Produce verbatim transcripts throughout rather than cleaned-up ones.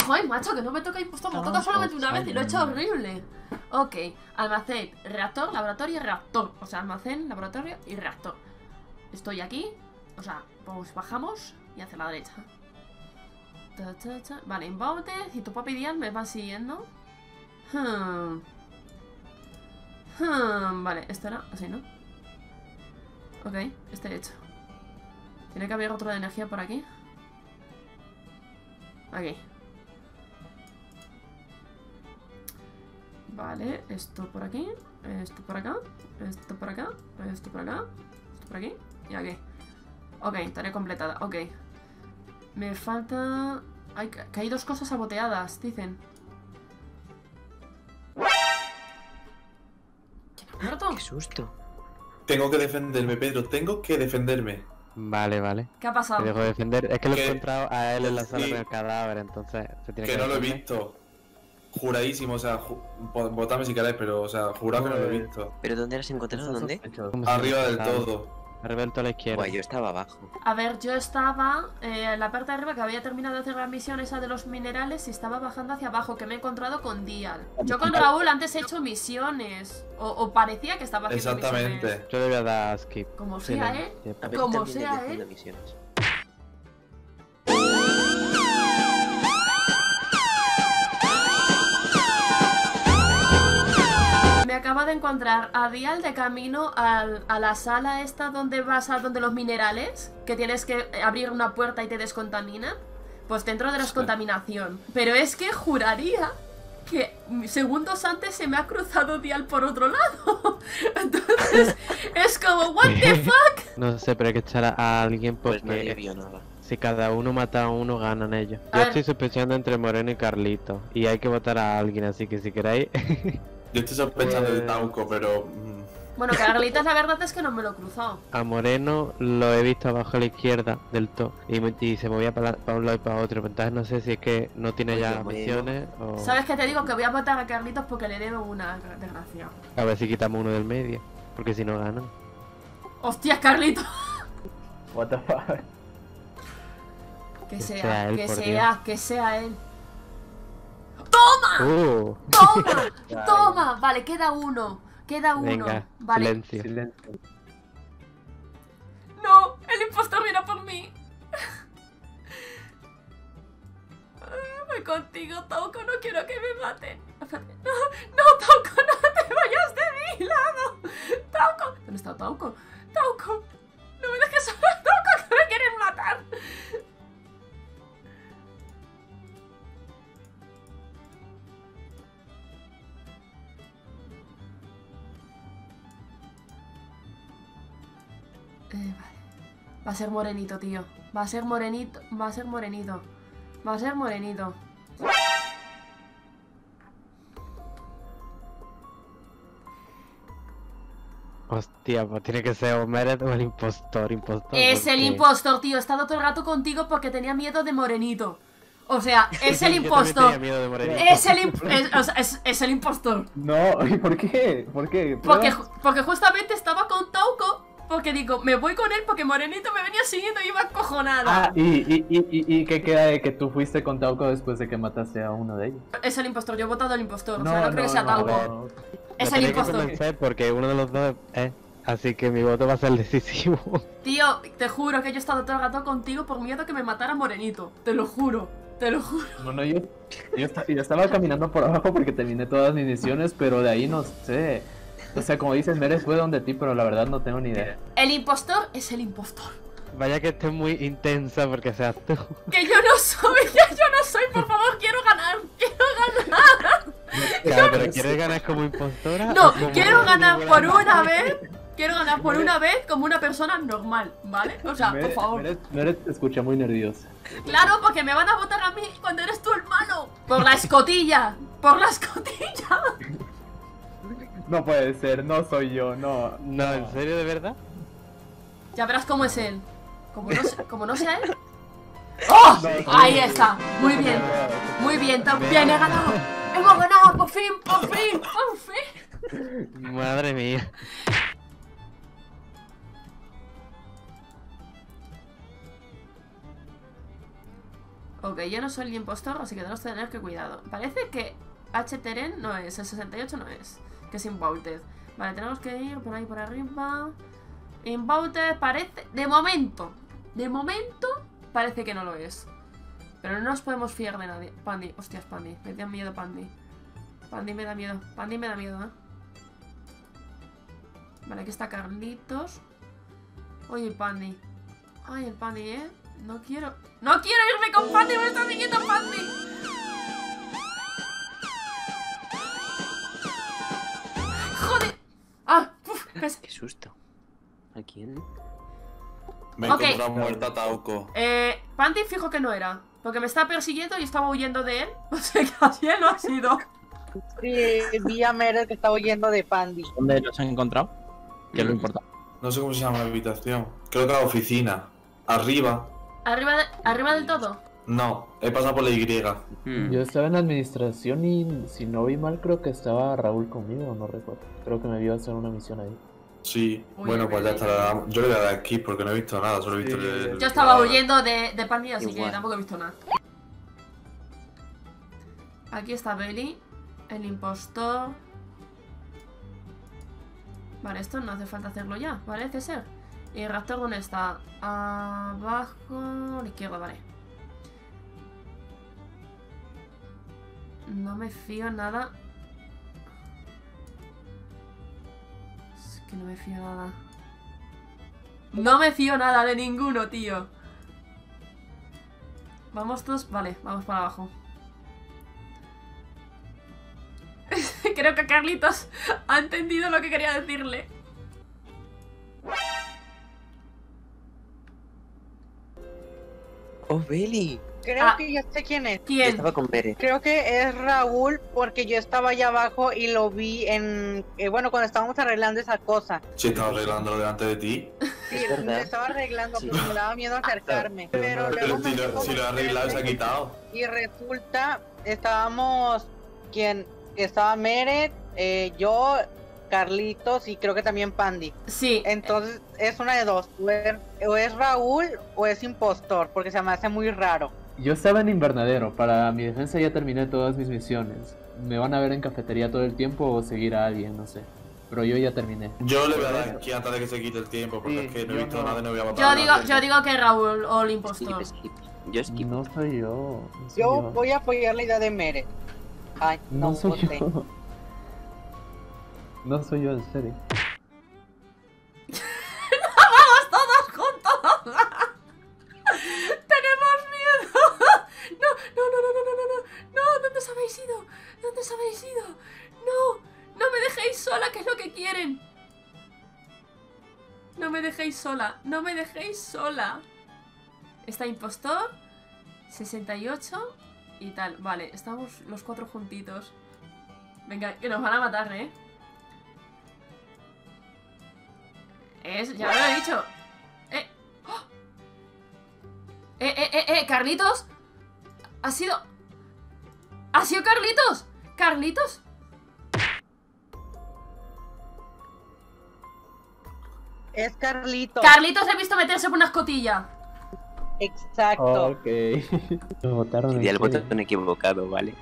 Joder, macho, que no me toca impostor, me toca solamente una vez y lo he hecho horrible. Ok, almacén, reactor, laboratorio y reactor. O sea, almacén, laboratorio y reactor. Estoy aquí, o sea, pues bajamos y hacia la derecha. Ta, ta, ta. Vale, inbound y tu papi Dial me va siguiendo. Hmm. Hmm. Vale, esto era así, ¿no? Ok, este hecho. Tiene que haber otro de energía por aquí. Aquí. Vale, esto por aquí, esto por acá, esto por acá, esto por acá, esto por aquí y aquí. Ok, tarea completada, ok. Me falta... Hay, que hay dos cosas saboteadas, dicen. ¿Quién ha muerto? ¡Qué susto! Tengo que defenderme, Pedro, tengo que defenderme. Vale, vale. ¿Qué ha pasado? Te dejo de defender. Es que lo he Que- encontrado a él en la sala sí. con el cadáver, entonces se tiene que Que no lo he defender. visto. Juradísimo, o sea, ju po- votadme si queréis, pero, o sea, jurado que no lo he visto. ¿Pero dónde lo has encontrado? ¿Dónde? ¿Cómo se Arriba llama? del todo. Arriba del todo a la izquierda. Guay, yo estaba abajo. A ver, yo estaba eh, en la parte de arriba, que había terminado de hacer la misión esa de los minerales, y estaba bajando hacia abajo, que me he encontrado con Dial. Yo con Raúl antes he hecho misiones, o, o parecía que estaba haciendo misiones. Exactamente. Yo le voy a dar skip. Como Sí, sea, no, ¿eh? sí, A ver, Como también sea, estoy haciendo ¿eh? misiones. Me acaba de encontrar a Dial de camino al- a la sala esta donde vas a donde los minerales, que tienes que abrir una puerta y te descontamina. Pues dentro de la descontaminación. Pero es que juraría que segundos antes se me ha cruzado Dial por otro lado. Entonces es como, what the fuck. No sé, pero hay que echar a, a alguien Pues nadie porque vio nada. si cada uno mata a uno, ganan ellos. A Yo ver. estoy sospechando entre Moreno y Carlito. Y hay que votar a alguien, así que si queréis. Yo estoy sospechando de Pues- Tauco, pero... mm, Bueno, Carlitos, la verdad es que no me lo he cruzado. A Moreno lo he visto abajo a la izquierda del todo. Y, me- y se movía para, un lado y para otro. Entonces no sé si es que no tiene Oye, ya Moreno. misiones o. ¿Sabes qué te digo? Que voy a votar a Carlitos porque le debo una desgracia. A ver si quitamos uno del medio. Porque si no ganan. ¡Hostias, Carlitos! What the fuck. Que Que sea, sea él, que por sea, que sea él. ¡Toma! Uh, ¡Toma! ¡Toma! Vale, queda uno. Queda uno. venga, Vale. silencio. Silencio. No, el impostor viene por mí. Voy contigo, Tauco, no quiero que me maten. Espérate. No, no, Tauco, no te vayas de mi lado. Tauco. ¿Dónde está Tauco? Tauco. No me dejes sola, Tauco, que me quieren matar. Eh, vale. Va a ser morenito, tío. Va a ser morenito. Va a ser morenito. Va a ser morenito. Hostia, pues tiene que ser o Meret o el impostor, impostor. Es el porque- impostor, tío. He estado todo el rato contigo porque tenía miedo de morenito. O sea, es el Yo también impostor. tenía miedo de Morenito. Es el, imp- es, o sea, es, es el impostor. No, ¿y por qué? ¿Por qué? Porque, ¿Pruebas? ju- porque justamente estaba con Tauco. Porque digo, me voy con él porque Morenito me venía siguiendo y iba acojonada. Ah, ¿y, y, y, y, y qué queda de que tú fuiste con Tauco después de que mataste a uno de ellos? Es el impostor, yo he votado al impostor. o sea, no creo que sea no, Tauco. no. Es Me el tenía que impostor. convencer porque uno de los dos es. Así que mi voto va a ser decisivo. Tío, te juro que yo he estado todo el rato contigo por miedo que me matara Morenito. Te lo juro, te lo juro. No, no, yo, yo, esta- yo estaba caminando por abajo porque terminé todas mis misiones, pero de ahí no sé. O sea, como dices, Meres fue donde ti, pero la verdad no tengo ni idea. El impostor es el impostor. Vaya que estés muy intensa porque seas tú. Que yo no soy, que yo no soy, por favor, quiero ganar, quiero ganar. Claro, pero ¿quieres ganar como impostora? No, o como- quiero ganar por una vez. Quiero ganar por una vez como una persona normal, ¿vale? O sea, por Meres, favor. Meres, Meres te escucha muy nerviosa. Claro, porque me van a votar a mí cuando eres tú el malo. Por la escotilla, por la escotilla. No puede ser, no soy yo, no. No, ¿en serio de verdad? Ya verás cómo es él. Como no, se- como no sea él. ¡Oh! Ahí está. Muy bien. Muy bien, también he ganado. Hemos ganado, por fin, por fin, por fin. Madre mía. Ok, yo no soy el impostor, así que tenemos que tener que cuidado. Parece que H-Teren no es, el sesenta y ocho no es, que es Inbouted. Vale, tenemos que ir por ahí por arriba. Inbouted parece... De momento, de momento parece que no lo es. Pero no nos podemos fiar de nadie. Pandy, hostias, Pandy, me da miedo Pandy. Pandy me da miedo, Pandy me da miedo, ¿eh? Vale, aquí está Carlitos. Oye, el Pandy. Ay, el Pandy, ¿eh? No quiero... ¡No quiero irme con Pandy! ¡Me está siguiendo Pandy! ¡Joder! ¡Ah! Uf, pues... Qué susto. ¿A quién? Me he Ok. encontrado muerta a Tauco. Eh... Pandy fijo que no era. Porque me estaba persiguiendo y estaba huyendo de él. O sea que así él no ha sido. Sí, vi a Meredith que estaba huyendo de Pandy. ¿Dónde los han encontrado? ¿Qué es lo importante? No sé cómo se llama la habitación. Creo que la oficina. Arriba. ¿Arriba, de... ¿Arriba del todo? No, he pasado por la Y. Hmm. Yo estaba en administración y si no vi mal creo que estaba Raúl conmigo, no recuerdo. Creo que me vio hacer una misión ahí. Sí, Uy, bueno, uy, pues ya uy. está. Yo le voy a dar skip porque no he visto nada, solo he visto Sí. el... Yo estaba la- huyendo de, de Pandy, así que Igual. tampoco he visto nada. Aquí está Belly, el impostor. Vale, esto no hace falta hacerlo ya, parece ser. ¿Y el raptor dónde está? Abajo, a la izquierda, vale. No me fío nada. Es que no me fío nada. No me fío nada de ninguno, tío. Vamos todos... Vale, vamos para abajo. Creo que Carlitos ha entendido lo que quería decirle. ¡Oh, Beli! Creo Ah. que ya sé quién es. Yo ¿Quién? estaba con Bere. Creo que es Raúl porque yo estaba allá abajo y lo vi en... eh, bueno, cuando estábamos arreglando esa cosa. Sí, estaba arreglándolo delante de ti. Sí, Es verdad. me estaba arreglando, Sí. pero me daba miedo acercarme. Pero Pero luego me si lo, dijo, si lo he arreglado, se ha quitado. y resulta, estábamos, quien estaba Meret, eh, yo, Carlitos y creo que también Pandy. Sí. Entonces es una de dos, o es, o es Raúl o es impostor, porque se me hace muy raro. Yo estaba en invernadero, para mi defensa ya terminé todas mis misiones. Me van a ver en cafetería todo el tiempo o seguir a alguien, no sé. Pero yo ya terminé. Yo le voy a dar aquí antes de que se quite el tiempo, porque Sí, es que no he yo visto no. nada y no voy a votar. Yo a digo, nadie. yo digo que Raúl o el Skip, impostor. skip. Yo skip. No soy yo. No soy Yo yo. voy a apoyar la idea de Meret. Ay, no, No soy voté. yo. No soy yo, en serio. ¡Vamos todos juntos! ¡Tenemos miedo! ¡No, no, no, no, no, no, no! ¡No! ¿Dónde os habéis ido? ¿Dónde os habéis ido? ¡No! ¡No me dejéis sola, que es lo que quieren! No me dejéis sola, no me dejéis sola. Está impostor, sesenta y ocho y tal. Vale, estamos los cuatro juntitos. Venga, que nos van a matar, ¿eh? Es, ya lo he dicho. Eh. ¡Oh! Eh, eh, eh, eh, Carlitos. Ha sido... ¡Ha sido Carlitos! ¿Carlitos? Es Carlitos. Carlitos he visto meterse por una escotilla. Exacto. Ok. Me votaron Di en el serio. botón equivocado, ¿vale?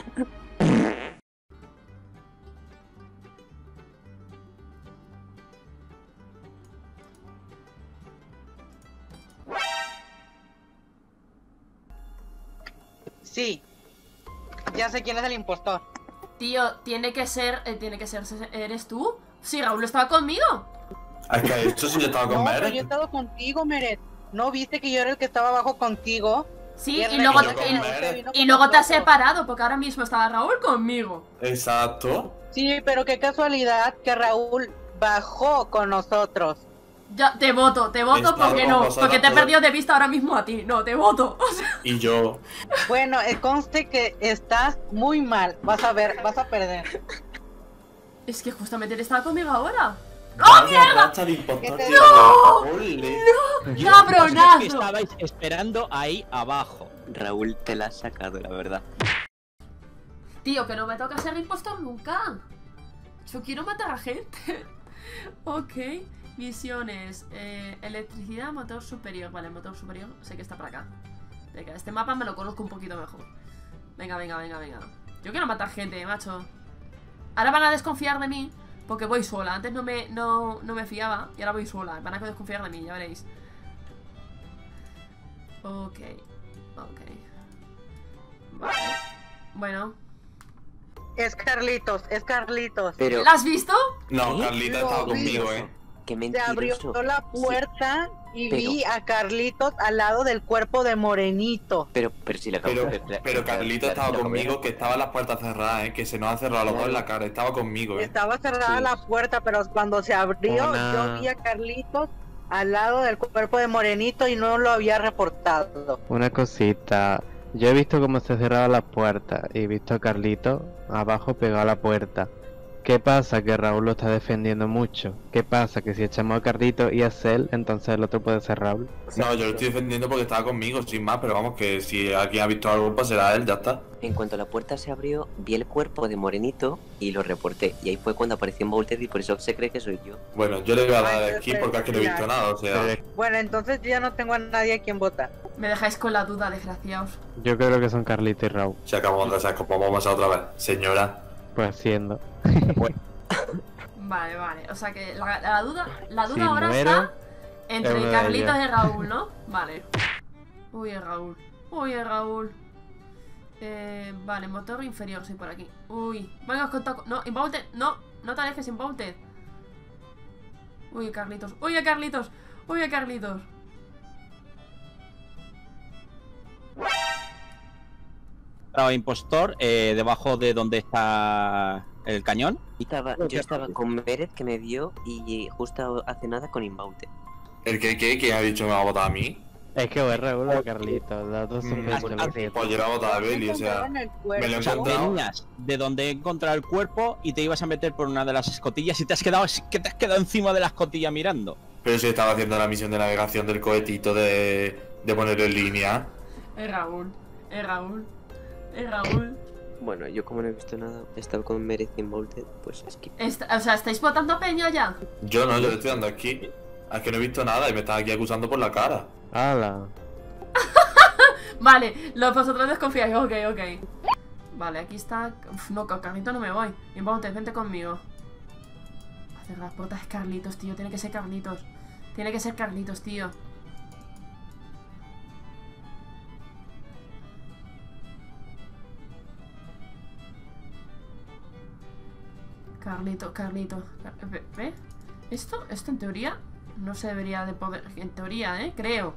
Sí. Ya sé quién es el impostor. Tío, tiene que ser... eh, tiene que ser... ¿Eres tú? Sí, Raúl estaba conmigo. Es que esto sí yo estaba con No, pero yo he Meret. estado contigo, Meret. ¿No viste que yo era el que estaba abajo contigo? Sí, Y y el luego, resto te- con y- Meret. vino y con luego te has nosotros. separado, porque ahora mismo estaba Raúl conmigo. Exacto. Sí, pero qué casualidad que Raúl bajó con nosotros. Ya, te voto, te voto Estaba porque con no, vosotros porque te he todo- perdido de vista ahora mismo a ti. No, te voto. O sea, Y yo. Bueno, eh, conste que estás muy mal. Vas a ver, vas a perder. es que justamente él estaba conmigo ahora. ¡Oh, mierda! De impostor, ¿Qué te- tío. ¡No! Ole. Yo- ¡Cabronazo! vosotros que estabais esperando ahí abajo. Raúl te la ha sacado, la verdad. Tío, que no me toca ser impostor nunca. Yo quiero matar a gente. Ok. Misiones. Eh, electricidad, motor superior. Vale, motor superior sé que está para acá. Venga, este mapa me lo conozco un poquito mejor. Venga, venga, venga, venga. Yo quiero matar gente, macho. Ahora van a desconfiar de mí porque voy sola. Antes no me, no, no me fiaba y ahora voy sola. Van a desconfiar de mí, ya veréis. Ok, ok. Vale. Bueno. Es Carlitos, es Carlitos. Pero, ¿La has visto? No, ¿Eh? Carlita Lo estaba vi. conmigo, eh. qué Se abrió mentiroso. la puerta y pero- vi a Carlitos al lado del cuerpo de Morenito. Pero, pero si le acabo Pero, de- de- pero de- Carlita de- estaba de- de- conmigo, que estaban las puertas cerradas, eh. Que se nos han cerrado los dos en la cara. Estaba conmigo, eh. Estaba cerrada Sí. la puerta, pero cuando se abrió, Una- yo vi a Carlitos al lado del cuerpo de Morenito y no lo había reportado. Una cosita. Yo he visto cómo se cerraban las puertas y he visto a Carlito abajo pegado a la puerta. ¿Qué pasa? Que Raúl lo está defendiendo mucho. ¿Qué pasa? Que si echamos a Carlito y a Cell, entonces el otro puede ser Raúl. No, yo lo estoy defendiendo porque estaba conmigo, sin más, pero vamos, que si alguien ha visto algo, pues será él, ya está. En cuanto la puerta se abrió, vi el cuerpo de Morenito y lo reporté. Y ahí fue cuando apareció en Volter y por eso se cree que soy yo. Bueno, yo le voy a dar Ay, aquí pero- porque es que no he visto nada, o sea. Pero Bueno, entonces yo ya no tengo a nadie a quien votar. Me dejáis con la duda, desgraciados. yo creo que son Carlito y Raúl. Se acabó de saco, pues vamos a otra vez. Señora. Pues siendo. Vale, vale. O sea que la, la duda, la duda Si ahora muero, está es entre uno de Carlitos ellos. y Raúl, ¿no? Vale. Uy, es Raúl. Uy, es Raúl. Eh, vale, motor inferior, sí, por aquí. Uy, venga, os contacto. No, Invaulted, no, no te alejes, Invaulted. Uy, Carlitos. Uy, a Carlitos. Uy, a Carlitos. Estaba impostor eh, debajo de donde está el cañón. Estaba, yo estaba con Meret que me vio y justo hace nada con Inbaute. ¿El que qué? ¿Quién ha dicho que me va a votar a mí? Es que o es Raúl o Carlito. Las dos son Mm, pechos, porque- lo siento. Pues yo le voy a votar a Beli, o sea. Encontraron el me lo cuerpo. he O sea, encontrado. venías de donde he encontrado el cuerpo y te ibas a meter por una de las escotillas y te has quedado, es que te has quedado encima de la escotilla mirando. Pero si estaba haciendo la misión de navegación del cohetito de, de ponerlo en línea. Es Raúl. Es Raúl. Es Raúl. Bueno, yo como no he visto nada, he estado con Meret y Inbaute, pues es que... Esta- o sea, ¿estáis votando a Peña ya? Yo no, yo le estoy dando aquí. Es que no he visto nada y me estás aquí acusando por la cara. ¡Hala! Vale, los vosotros desconfiáis, ok, ok. Vale, aquí está. Uf, no, con Carlitos no me voy. Invaulted, vente conmigo. A cerrar las puertas es Carlitos, tío. Tiene que ser Carlitos. Tiene que ser Carlitos, tío. Carlitos, Carlitos. Car- ¿Ve? ¿Ve? ¿Esto? ¿Esto en teoría? No se debería de poder. En teoría, ¿eh? Creo.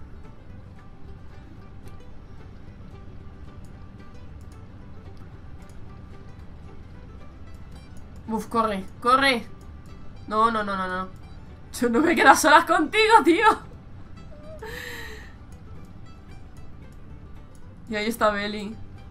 Uf, corre, corre. No, no, no, no, no. Yo no me quedo a solas contigo, tío. Y ahí está Beli.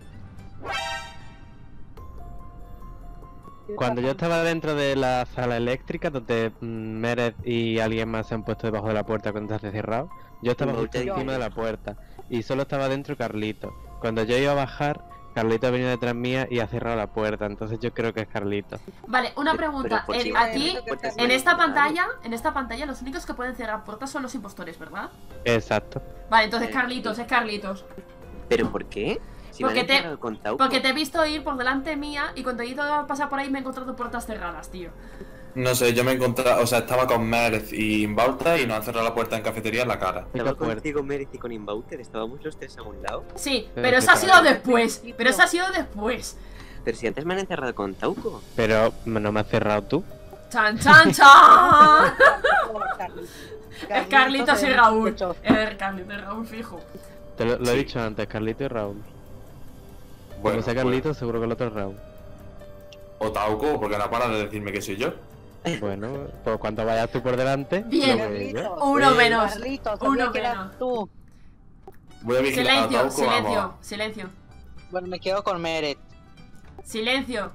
Cuando yo estaba dentro de la sala eléctrica, donde mm, Meret y alguien más se han puesto debajo de la puerta cuando se ha cerrado, yo estaba justo Yo. encima de la puerta y solo estaba dentro Carlito. Cuando yo iba a bajar, Carlito ha venido detrás mía y ha cerrado la puerta, entonces yo creo que es Carlito. Vale, una Pero- pregunta. pero ¿por En- qué? aquí, Puertas en esta cerradas. pantalla, en esta pantalla, los únicos que pueden cerrar puertas son los impostores, ¿verdad? Exacto. Vale, entonces Eh, Carlitos, es Carlitos. ¿Pero por qué? Si me Porque han te- encerrado con Tauco. Porque te he visto ir por delante mía y cuando he ido a pasar por ahí me he encontrado puertas cerradas, tío. No sé, yo me encontré, o sea, estaba con Merz y Inbauta y nos han cerrado la puerta en cafetería en la cara. Estaba Pica fuerte. contigo, Meret, y con Inbaute, estábamos los tres a un lado. Sí, Pero pero es eso ha que sido claro. después. Pero eso ha sido después. Pero si antes me han encerrado con Tauco. Pero no me has cerrado tú. ¡Chan, chan, chan! Carlitos. Es Carlitos y es Raúl. sospechoso. Es Carlitos y Raúl, fijo. Te lo, lo he Sí. dicho antes, Carlito y Raúl. Bueno, Como sea Carlito, seguro que el otro es Raúl. o Tauco, porque no para de decirme que soy yo. Bueno, pues cuando vayas tú por delante, Bien. lo veo yo. Carlitos, Uno Eh, menos. Carlitos, Uno sabía que eras menos. tú. Voy a vigilar a Silencio, Tauco, silencio, vamos. silencio. Bueno, me quedo con Meret. Silencio.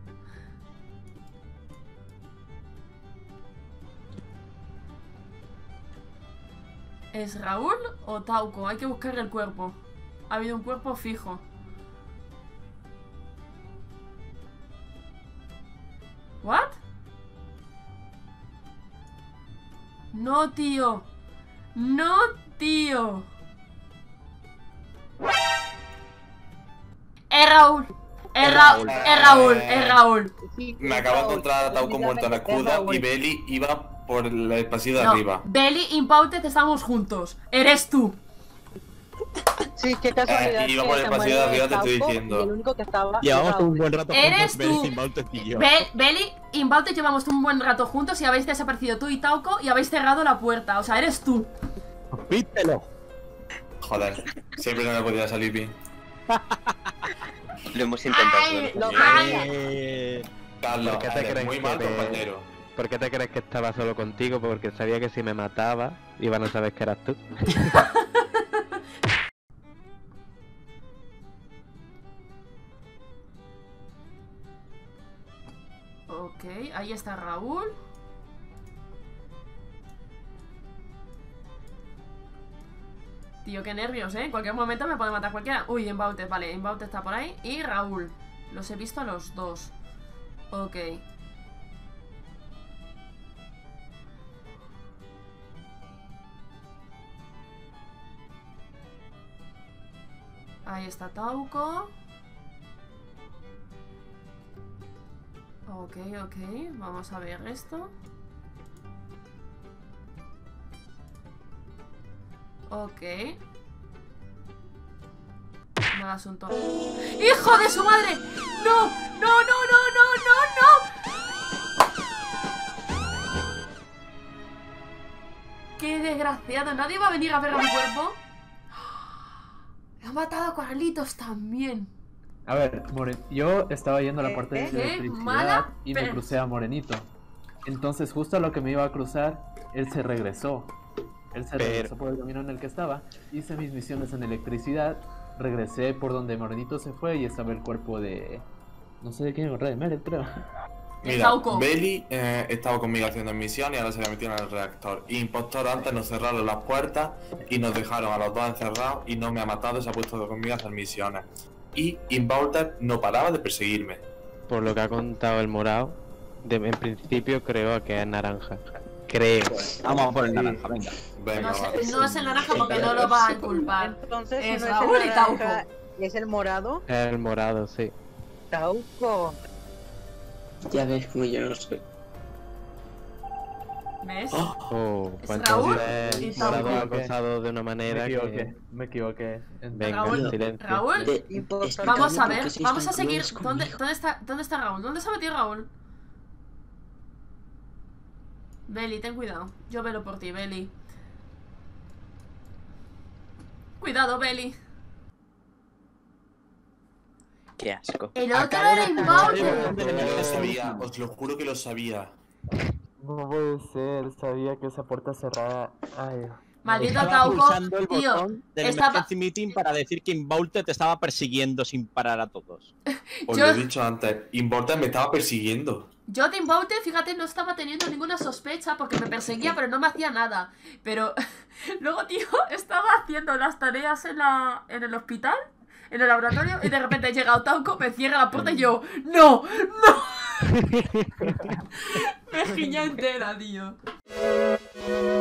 ¿Es Raúl o Tauco? Hay que buscar el cuerpo. Ha habido un cuerpo fijo. ¿What? No, tío. No, tío. Es Raúl. Es Raúl. Es Raúl. Es Raúl. Me acabo de encontrar a Tauco muerto en la escudo y Beli iba por el pasillo de No, arriba. Beli y Impauted estamos juntos. Eres tú. Sí, qué casualidad. Eh, iba que por el se pasillo de muere arriba, te estoy Tauco, diciendo. y el único que estaba Llevamos era un Raúl. buen rato Eres juntos, Beli, tú. Impauted y yo. Be Beli y Impauted llevamos un buen rato juntos y habéis desaparecido tú y Tauco y habéis cerrado la puerta. O sea, eres tú. Pítelo. Joder, siempre no me podía salir bien. Lo hemos intentado. Ay, ¿no? lo Eh... Carlos, ¿Por qué te eres crees muy que mal te- compañero. ¿Por qué te crees que estaba solo contigo? Porque sabía que si me mataba, iban a saber que eras tú. Ok, ahí está Raúl. Tío, qué nervios, ¿eh? En cualquier momento me puede matar cualquiera. Uy, Impauted, vale, Impauted está por ahí. Y Raúl. Los he visto a los dos. Ok. Ahí está Tauco. Ok, ok. Vamos a ver esto. Ok. Mal asunto. ¡Hijo de su madre! ¡No! ¡No, no, no, no, no, no! ¡Qué desgraciado! ¿Nadie va a venir a ver a mi cuerpo? Ha matado a Carlitos también. A ver, Moren... yo estaba yendo a la parte de ¿Qué? electricidad Mala y me per- crucé a Morenito. Entonces, justo a lo que me iba a cruzar, él se regresó. Él se Pero- regresó por el camino en el que estaba. Hice mis misiones en electricidad. Regresé por donde Morenito se fue y estaba el cuerpo de... No sé de quién encontré, de Meret, creo. El Mira, Tauco. Beli eh, estaba conmigo haciendo misión y ahora se había metido en el reactor. Impostor antes nos cerraron las puertas y nos dejaron a los dos encerrados y no me ha matado y se ha puesto conmigo a hacer misiones. Y Impauted no paraba de perseguirme. Por lo que ha contado el morado, de- en principio creo que es naranja. Creo. Vamos a por el naranja, venga. Venga, No, va. sé- no es el naranja porque no lo va a culpar. Entonces, si Es no Raúl es y el Tauco. naranja, es el morado. Es el morado, sí. Tauco. Ya ves como yo no soy. ¿Ves? Oh, Es pues Raúl entonces y morado Tauco. ha acosado de una Me manera equivoqué, que... me equivoqué. En- Venga, Raúl, silencio. Raúl, De- Impostor. explícame vamos a por ver, qué sois vamos a tan seguir. crueles ¿Dónde, conmigo. dónde está, ¿Dónde está Raúl? ¿Dónde se ha metido Raúl? Beli, ten cuidado. Yo velo por ti, Beli. Cuidado, Beli. Qué asco. El otro Acabo era de- Impauted. Lo sabía, os lo juro que lo sabía. No puede ser, sabía que esa puerta cerrada... Ay... Maldito Estaba Tauco. pulsando el Tío, botón del estaba- emergency meeting para decir que Impauted te estaba persiguiendo sin parar a todos. Os Yo- lo he dicho antes, Impauted me estaba persiguiendo. Yo de Impauted, fíjate, no estaba teniendo ninguna sospecha porque me perseguía, pero no me hacía nada. Pero luego, tío, estaba haciendo las tareas en, la, en el hospital, en el laboratorio, y de repente llega Tauco, me cierra la puerta y yo, ¡no! ¡No! Me giña entera, tío.